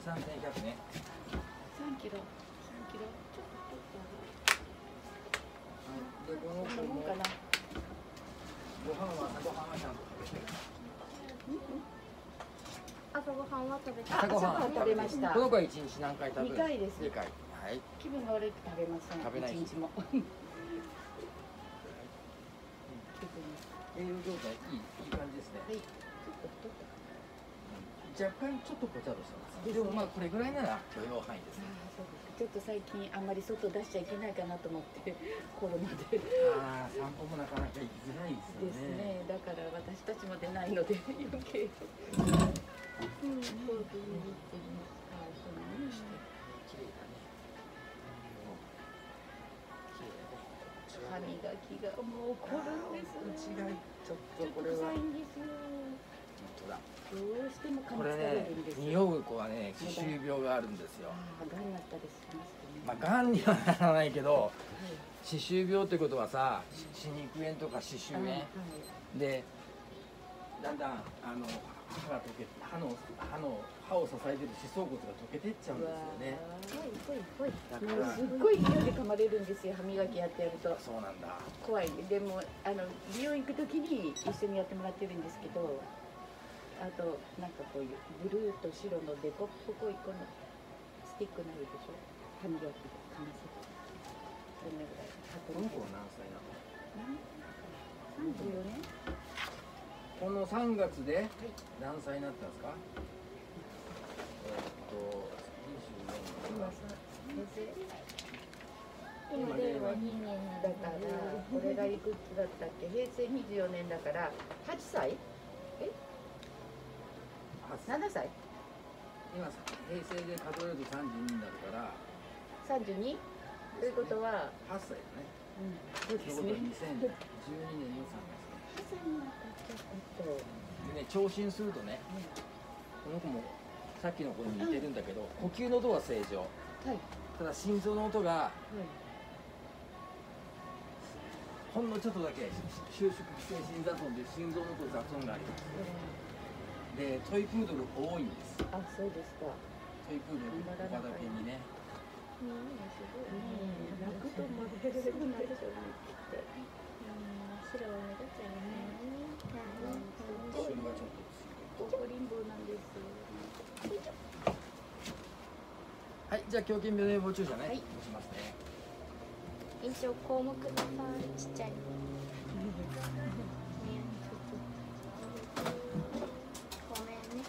3100ね。 3キロ。3キロ。ちょっとで、このこんな子ももんかな。 ご飯は朝ごはんはちゃんと食べてる。 朝ごはんは食べた。 朝ごはん食べました。 この子は1日何回食べる？ 2回です。 2回。はい。 気分が悪いと食べません。 食べない 1日も。 栄養状態いい感じですね。 はい。ちょっと太ったか若干ちょっとぽちゃっとしてます。でもまあこれぐらいなら許容範囲ですね。 な。そうです。ちょっと最近あんまり外出しちゃいけないかなと思ってコロナで。 ああ、散歩もなかなか行きづらいですよですね。 ね。だから私たちも出ないので余計。 うん。 そうですね。そうなんですね。 綺麗だね。綺麗だね。 歯磨きがもう凝るんですね。 違いちょっとちょっとこれは臭いんですよ。 本当だ。 どうしても噛これみつかれねるんですよ。 匂う子はね歯周病があるんですよ。 ああ、がんになったりしますね。 まあがんにはならないけどはい。 歯周病ってことはさ歯肉炎とか歯周炎はい。 でだんだん歯が溶けて歯を支えてる歯槽骨が溶けてっちゃうんですよね。 ほいほいほい。 だからすっごい勢いで噛まれるんですよ。歯磨きやってやるとそうなんだ。 怖い。でも美容院行くときに一緒にやってもらってるんですけど、あとなんかこういうブルーと白のデコっぽいこのスティックになるでしょ。歯磨きで噛ませて。そんなぐらい。あとこの子は何歳なの？ 34年？ この3月で何歳になったんですか？ 今さ、先生。 今令和2年だからこれがいくつだったっけ？平成24年だから8歳？え？7歳？ 今平成で数えると32になるから 32？ ということは、 8歳だね。 そうですね。 ということは2012年の3月。 8歳になったちょっと。 でね、聴診するとね、この子もさっきの子に似てるんだけど、呼吸の音は正常。 はい。 ただ心臓の音がほんのちょっとだけ収縮性心雑音で心臓の音雑音があります。で、トイプードル多いんです。 あ、そうですか。 トイプードル小型犬にね。 すごいね。 泣くとまっすぐなっちゃうね。きっ白は目立つよね。 後ろがちょっとと。怒りん坊なんです。 はい、じゃあ狂犬病の予防注射ね。 はいしますね。 一応項目がさちっちゃい。ね、ごめんね。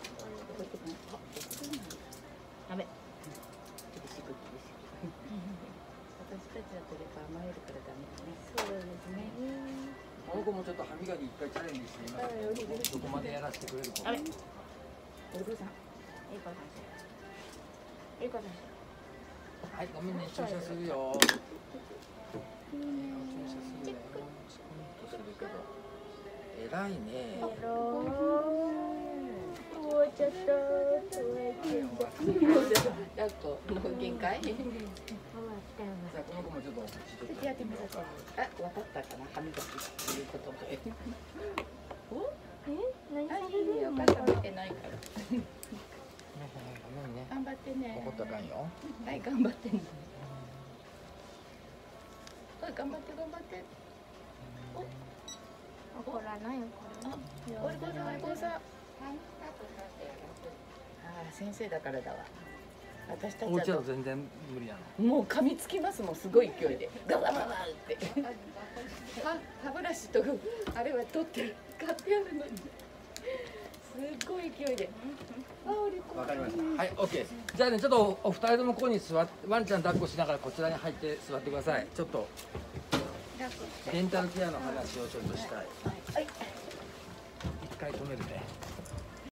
ダメ。厳しく厳しく。私たちだとやっぱ甘えるからダメだね。 そうですね。 この子もちょっと歯磨き一回チャレンジしていますけど、どこまでやらせてくれるか。 あれ。お父さん。 いい子さん。いい子さん。 はい、ごめんね、注射するよ。注射するよ。するけど。偉いね。 終わっちゃった。 抱っこ、もう限界。 終わったわ。 じゃあこの子もちょっとちょっとやってみようか。あ、分かったかな、歯磨きっていうことで。お？ 何あ、いされるの？ いよ、食べてないから。 ごめんね。 頑張ってね。 怒ったらあかんよ。 はい、頑張ってね。はい、頑張って頑張って。 怒らないよこれ。 おいこさん、おいこさん。ああ、先生だからだわ。私たちお家だはと全然無理なの。 もう噛みつきますもん、すごい勢いで。ガバガバって。歯ブラシとあれは取って買ってあるのに。すごい勢いで。 わかりました。はい、オッケーです。じゃあね、ちょっとお二人ともここに座って、ワンちゃん抱っこしながらこちらに入って座ってください。ちょっとデンタルケアの話をちょっとしたい。 はい。 一回止めるね。